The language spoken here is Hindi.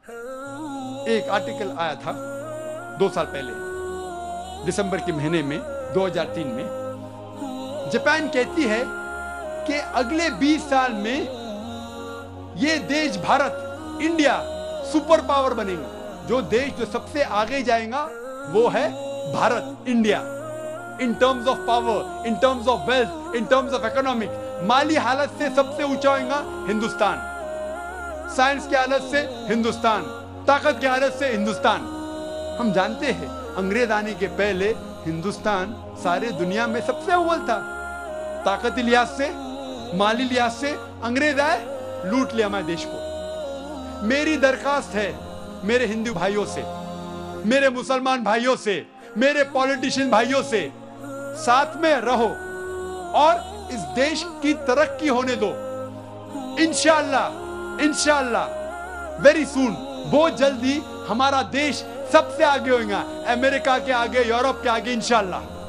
एक आर्टिकल आया था 2 साल पहले, दिसंबर के महीने में 2003 में। जापान कहती है कि अगले 20 साल में ये देश भारत, इंडिया सुपर पावर बनेगा। जो देश जो सबसे आगे जाएगा वो है Bharat, India. In terms of power, in terms of wealth, in terms of economic, माली हालत से सबसे ऊंचा होगा हिंदुस्तान, साइंस की हालत से हिंदुस्तान, ताकत की हालत से हिंदुस्तान। हम जानते हैं अंग्रेज आने के पहले हिंदुस्तान सारे दुनिया में सबसे अव्वल था। ताकती लिहाज से, माली लिहाज से अंग्रेज आए, लूट लिया हमारे देश को। मेरी दरखास्त है मेरे हिंदू भाइयों से, मेरे मुसलमान भाइयों से, मेरे पॉलिटिशियन भाइयों से, साथ में रहो और इस देश की तरक्की होने दो। इंशाअल्लाह, इंशाअल्लाह वेरी सून, बहुत जल्दी हमारा देश सबसे आगे होगा, अमेरिका के आगे, यूरोप के आगे, इंशाअल्लाह।